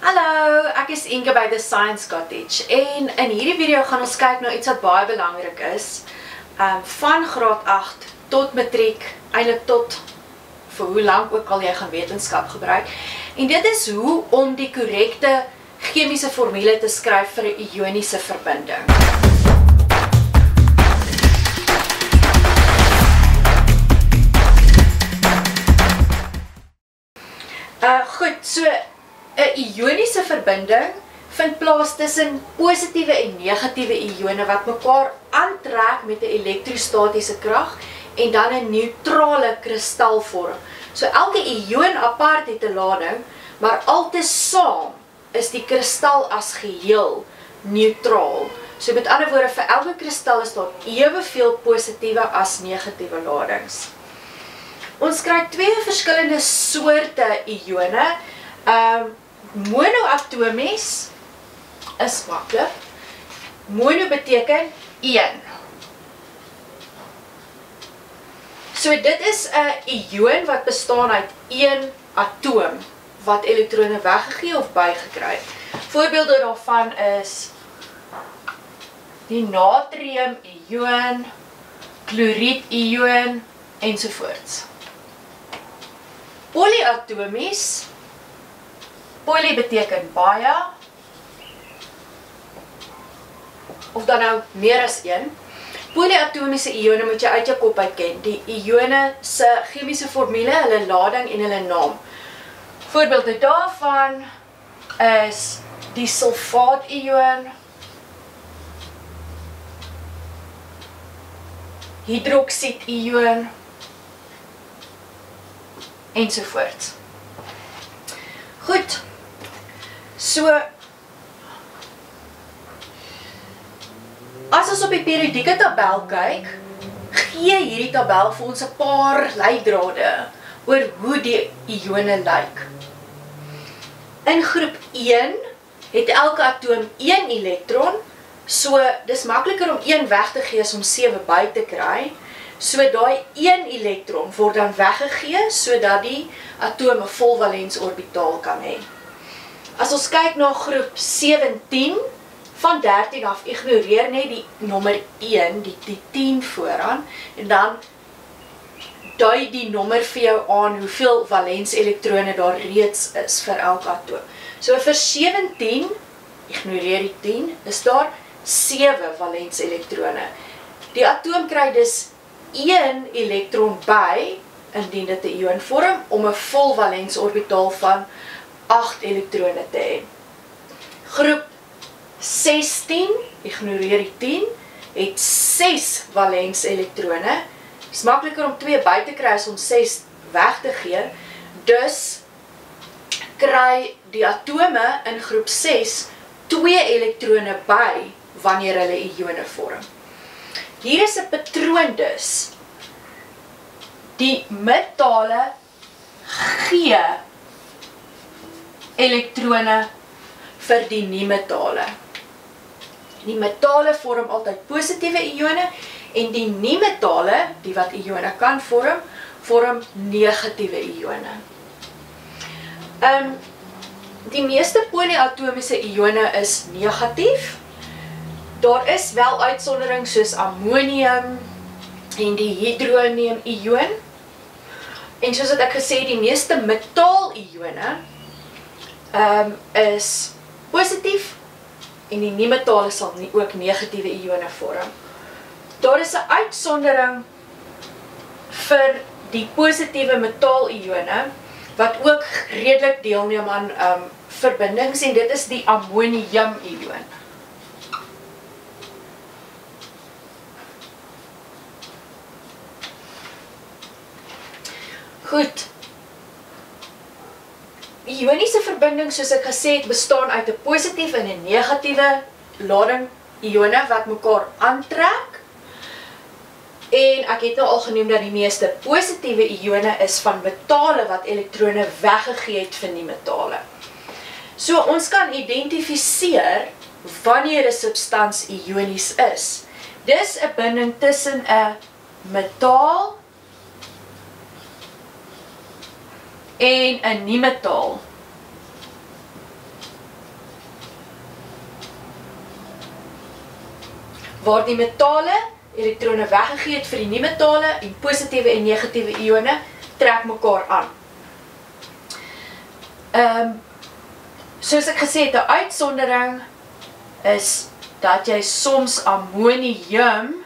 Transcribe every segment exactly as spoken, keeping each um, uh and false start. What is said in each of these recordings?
Hallo, ek is Inke by The Science Cottage en in hierdie video gaan ons kyk na iets wat baie belangrik is. Um, van graad agt tot matriek, eintlik tot vir hoe lank ook al jy gaan wetenskap gebruik. En dit is hoe om die korrekte chemiese formule te skryf vir 'n ioniese verbinding. Uh, goed, so 'n ioniese verbinding vind plaas tussen positiewe en negatiewe ione wat mekaar aantrek met 'n elektrostatiese krag en dan 'n neutrale kristal vorm. So elke ion apart het 'n lading, maar altesaam is die kristal as geheel neutraal. So met ander woorde, vir elke kristal is daar eweveel positiewe as negatiewe ladings. Ons kry twee verskillende soorte ione. Um, Monoatomies is maklik. Mono beteken een. So dit is 'n ion wat bestaan uit een atoom wat elektrone weggegee of bygekry. Voorbeelde daarvan is die natrium-ion, kloried-ion ensovoorts. Polyatomies. Poly beteken baie, of dan nou meer as een. Polyatomiese ione moet jy uit jou kop uit ken. Die ione se chemiese formule, hulle lading en hulle naam. Voorbeelde daarvan is die sulfaat-ion, hydroksied-ion ensovoorts. Goed. So, as ons op die periodieke tabel kyk, gee hierdie tabel vir ons 'n paar leidrade oor hoe die ione lyk. In groep een het elke atoom een elektron, so dis makliker om een weg te gee as om sewe by te kry. So daai een elektron word dan weggegee sodat die atoom 'n volvalens orbitaal kan hê. As ons kyk na groep sewentien, van dertien af, ignoreer net die nommer een, die, die tien vooraan, en dan dui die nommer vir jou aan hoeveel valens elektrone daar reeds is vir elke atoom. So vir sewentien, ignoreer die tien, is daar sewe valens elektrone. Die atoom kry dus een elektron by, indien dit 'n ion vorm, om 'n volvalens orbitaal van agt elektrone te hê. Groep sestien, ignoreer die tien, het ses valens elektrone. Dit is makliker om twee by te kry as om ses weg te gee. Dus kry die atome in groep ses twee elektrone by wanneer hulle ione vorm. Hier is 'n patroon dus. Die metale gee elektrone vir die nie-metale. Die metale vorm altyd positiewe ione en die nie-metale, die wat ione kan vorm, vorm negatiewe ione. Um, die meeste polyatomiese ione is negatief. Daar is wel uitsonderings soos ammonium en die hydronium-ion. En soos wat ek gesê het, die meeste metaal-ione um, is positief en die nie-metale sal nie, ook negatiewe ione vorm. Daar is 'n uitsondering vir die positiewe metaal-ione wat ook redelik deelneem aan um, verbindings en dit is die ammonium-ion. Goed. Die ioniese verbinding, soos ek gesê het, bestaan uit 'n positiewe en 'n negatiewe lading ione wat mekaar aantrek. En ek het nou al genoem dat die meeste positiewe ione is van metale wat elektrone weggegee het vir nie-metale. So ons kan identifiseer wanneer 'n substansie ionies is. Dis 'n binding tussen 'n metaal en 'n nie-metaal. waar die metale elektrone weggegee het vir die nie-metale en positiewe en negatiewe ione trek mekaar aan. Um, soos ek gesê het, 'n uitsondering is dat jy soms ammonium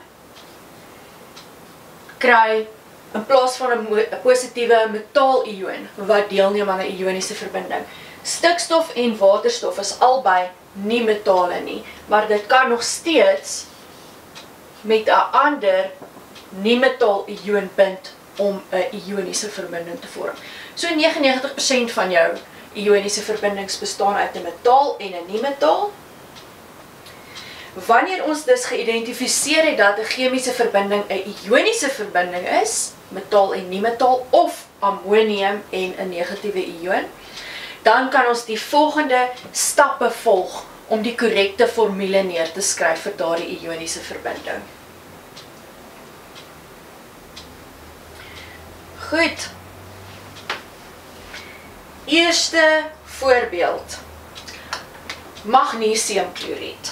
kry in plaas van 'n positiewe metaal-ion wat deelneem aan 'n ioniese verbinding. Stikstof en waterstof is albei nie metale nie, maar dit kan nog steeds met 'n ander nie-metaal-ion bind om 'n ioniese verbinding te vorm. So negenennegentig persent van jou ioniese verbindings bestaan uit 'n metaal en 'n nie-metaal. Wanneer ons dus geïdentifiseer het dat 'n chemiese verbinding 'n ioniese verbinding is, metaal en nie-metaal, of ammonium en 'n negatiewe ion, dan kan ons die volgende stappe volg om die korrekte formule neer te skryf vir daardie ioniese verbinding. Goed. Eerste voorbeeld. Magnesiumkloried.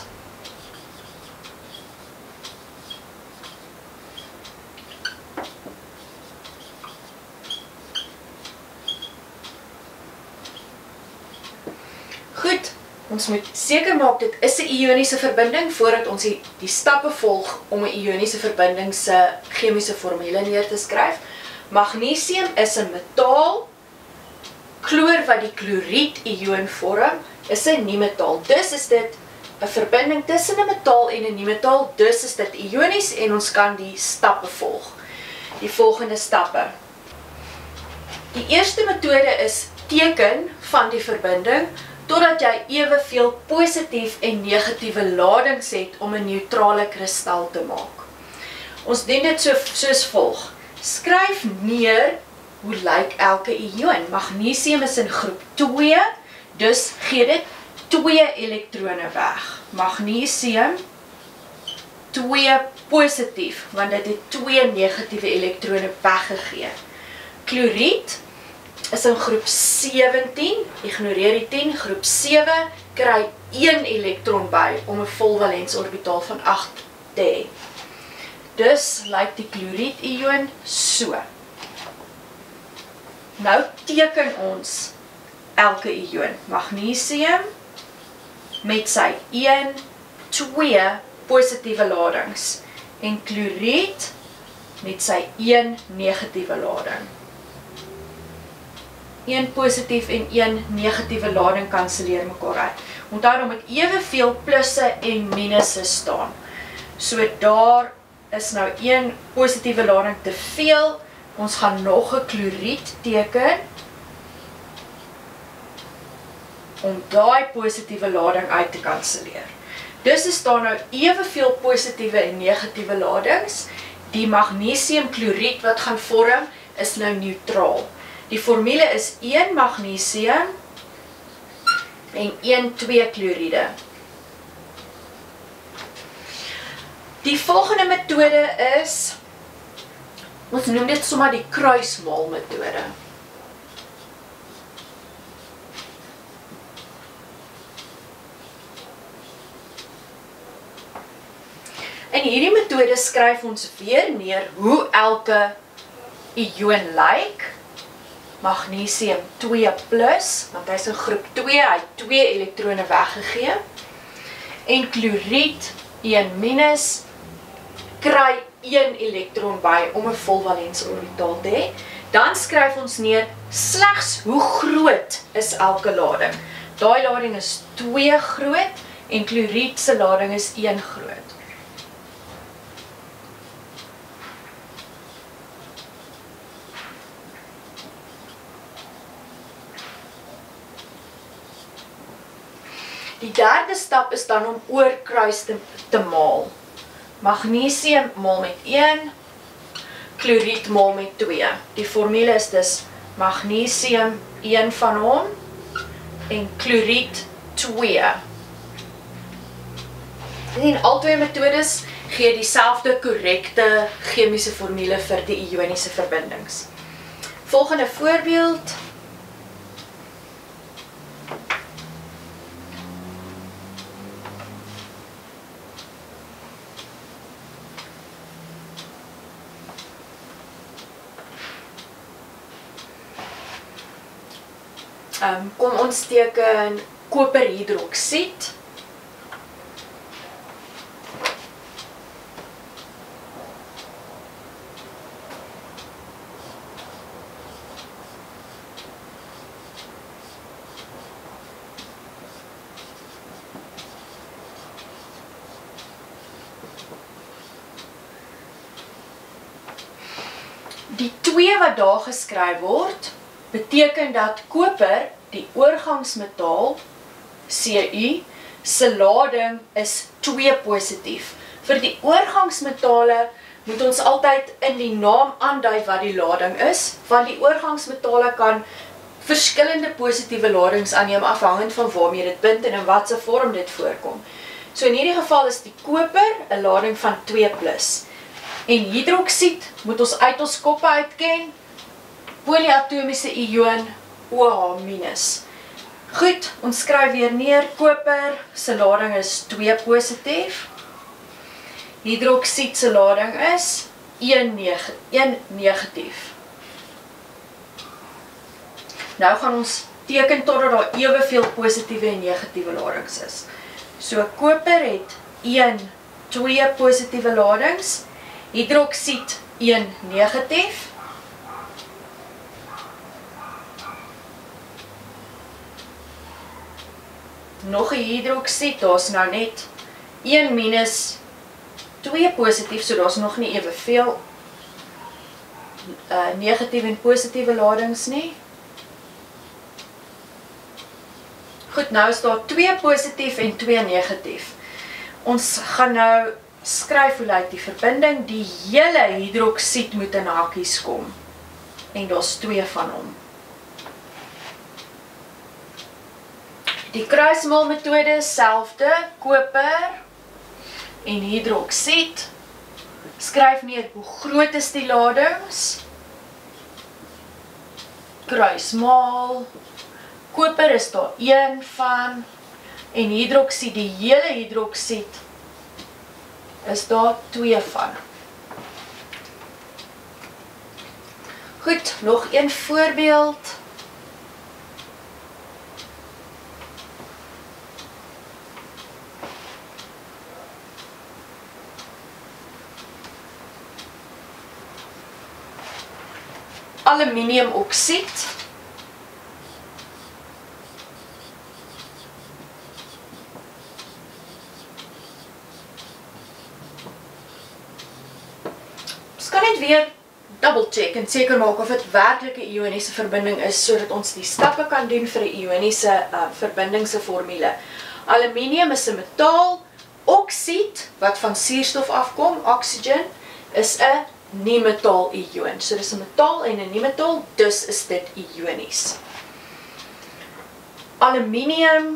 Goed, ons moet seker maak dit is 'n ioniese verbinding voordat ons die, die stappe volg om 'n ioniese verbinding se chemiese formule neer te skryf. Magnesium is 'n metaal, chloor wat die kloried-ion vorm, is 'n nie-metaal. Dus is dit 'n verbinding tussen 'n metaal en 'n nie-metaal, dus is dit ionies en ons kan die stappe volg. Die volgende stappe. Die eerste metode is teken van die verbinding totdat jy eweveel positief en negatiewe ladings het om 'n neutrale kristal te maak. Ons doen dit so, soos volg. Skryf neer hoe lyk elke ion. Magnesium is in groep twee, dus gee dit twee elektrone weg. Magnesium twee positief, want dit het twee negatiewe elektrone weggegee. Kloried is in groep sewentien, ignoreer die tien, groep sewe kry een elektron by om 'n volvalens orbitaal van agt te hê. Dus lyk die kloried-ion so. Nou teken ons elke ion. Magnesium met sy een, twee positiewe ladings en kloried met sy een negatiewe lading. een positief en een negatiewe lading kanselleer mekaar uit. Onthou dan met eweveel plusse en minusse staan. So daar is nou een positiewe lading te veel. Ons gaan nog 'n kloried teken om daai positiewe lading uit te kanselleer. Dus is daar nou eweveel positiewe en negatiewe ladings. Die magnesiumkloried wat gaan vorm is nou neutraal. Die formule is een magnesium en een twee kloriede. Die volgende metode is, ons noem dit sommer die kruismaal metode. In hierdie metode skryf ons weer neer hoe elke ion lyk. Magnesium twee plus, want hy is in groep twee, hy het twee elektrone weggegee. En kloried een minus, kry een elektron by om 'n volvalens orbitaal te hê. Dan skryf ons neer slegs hoe groot is elke lading. Daai lading is twee groot en kloried se lading is een groot. Die derde stap is dan om oorkruis te, te maal. Magnesium maal met een, kloried maal met twee. Die formule is dus magnesium een van hom en kloried twee. En al twee metodes gee dieselfde korrekte chemiese formule vir die ioniese verbindings. Volgende voorbeeld. Um, kom ons teken koperhidroksied. Die twee wat daar geskryf word, beteken dat koper, die oorgangsmetaal, C U, se lading is twee positief. Vir die oorgangsmetale moet ons altyd in die naam aandui wat die lading is, want die oorgangsmetale kan verskillende positiewe ladings aanneem afhangend van waarmee dit bind en in watse vorm dit voorkom. So in hierdie geval is die koper 'n lading van twee plus. En hidroksied moet ons uit ons koppe uitken, polyatomiese ion O H minus. Goed, ons skryf weer neer, koper se lading is twee positief, hidroksied se lading is een negatief. Nou gaan ons teken totdat daar eweveel positiewe en negatiewe ladings is. So koper het een, twee positiewe ladings, hidroksied een negatief, nog 'n hidroksied, daar's nou net een minus twee positief, so daar's nog nie eweveel uh, negatiewe en positiewe ladings nie. Goed, nou is daar twee positief en twee negatief. Ons gaan nou skryf hoe lyk die verbinding, die hele hidroksied moet in hakies kom. En daar's twee van hom. Die kruismaalmetode is selfde, koper en hidroksied. Skryf neer hoe groot is die ladings. Kruismaal. Koper is daar een van en hidroksied, die hele hidroksied is daar twee van. Goed, nog een voorbeeld. Aluminiumoksied. Ons kan net weer double check en seker maak of dit werklik 'n ioniese verbinding is, sodat ons die stappe kan doen vir 'n ioniese uh, verbinding se formule. Aluminium is 'n metaal, oksied wat van suurstof afkom, oxygen, is 'n nie-metaal ion. So dis 'n metaal en 'n nie-metaal, dus is dit ionies. Aluminium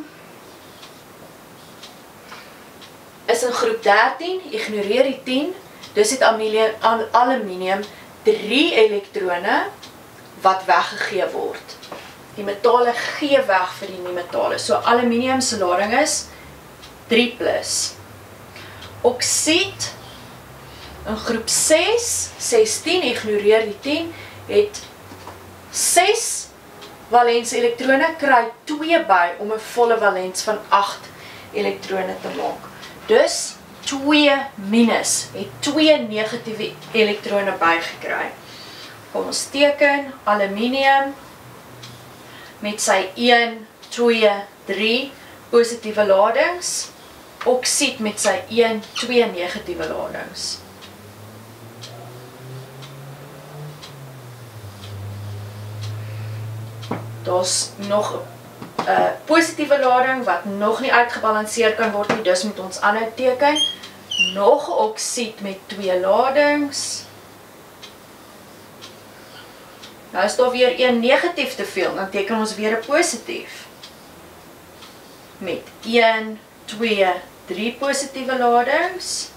is in groep dertien, ignoreer die tien, dus het aluminium drie elektrone wat weggegee word. Die metale gee weg vir die nie-metale. So aluminium se lading is drie plus. Oksied in groep ses, sestien, ignoreer die tien, het ses valens elektrone, kry twee by om 'n volle valens van agt elektrone te maak. Dus twee minus, het twee negatiewe elektrone bygekry. Kom ons teken aluminium met sy een, twee, drie positiewe ladings, oksied met sy een, twee negatiewe ladings. Daar's nog 'n uh, positiewe lading wat nog nie uitgebalanseer kan word nie, dus moet ons aanhou teken. Nog 'n oksied met twee ladings. Nou is daar weer een negatief te veel, dan teken ons weer 'n positief. Met een, twee, drie positiewe ladings.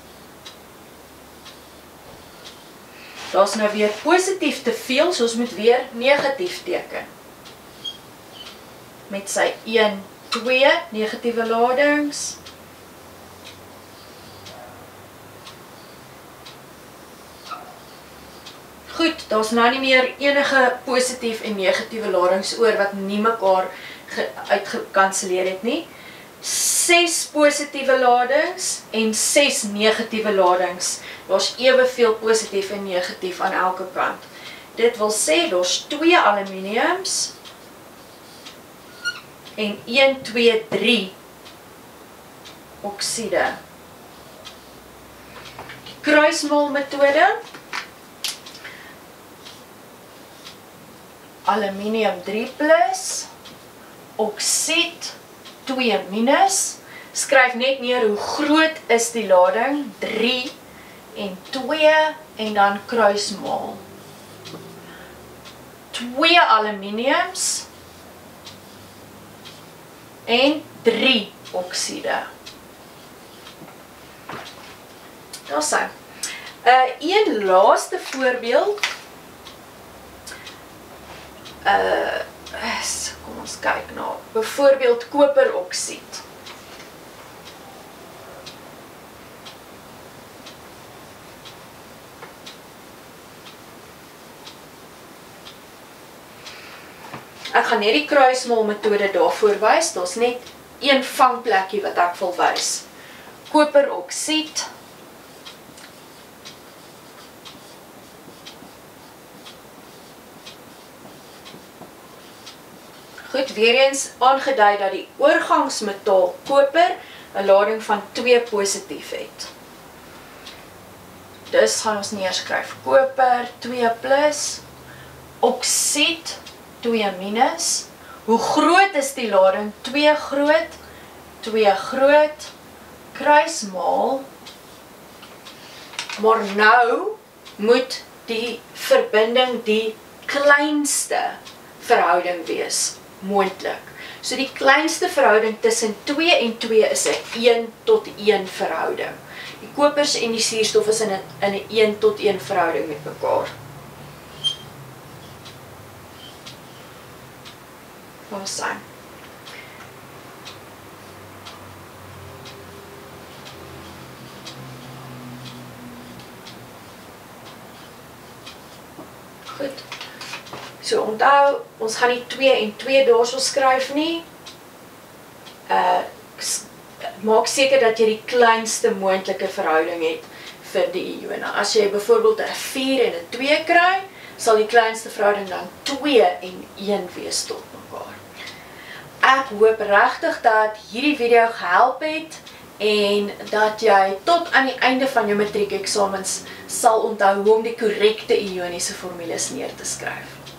Daar's nou weer positief te veel, so ons moet weer negatief teken. Met sy een, twee negatiewe ladings. Goed, daar's nou nie meer enige positief en negatiewe ladings oor wat nie mekaar uitgekanselleer het nie. ses positiewe ladings en ses negatiewe ladings. Daar's eweveel positief en negatief aan elke kant. Dit wil sê, daar's twee aluminiums en een, twee, drie oksiede. Die kruismolmetode. Aluminium drie plus, oksied twee minus. Skryf net neer hoe groot is die lading, drie en twee en dan kruismol. twee aluminiums en drie oksiede. Daar sy. Uh, een laaste voorbeeld. Uh, kom ons kyk na, byvoorbeeld koperoksied. Ek gaan net die kruismolmetode daarvoor wys, daar's net een vangplekkie wat ek wil wys. Koperoksied. Goed, weer eens aangedui dat die oorgangsmetaal koper 'n lading van twee positief het. Dus gaan ons neerskryf koper twee plus, oksied twee minus. Hoe groot is die lading? twee groot, twee groot, kruismaal. Maar nou moet die verbinding die kleinste verhouding wees, moontlik. So die kleinste verhouding tussen twee en twee is 'n een tot een verhouding. Die kopers en die suurstof is in 'n in 'n een tot een verhouding met mekaar. Waar is hy? Goed. So onthou, ons gaan nie twee en twee daarso skryf nie. Uh, maak seker dat jy die kleinste moontlike verhouding het vir die ione. As jy byvoorbeeld 'n vier en 'n twee kry, sal die kleinste verhouding dan twee en een wees tot mekaar. Ek hoop regtig dat hierdie video gehelp het en dat jy tot aan die einde van jou matriekeksamens sal onthou hoe om die korrekte ioniese formules neer te skryf.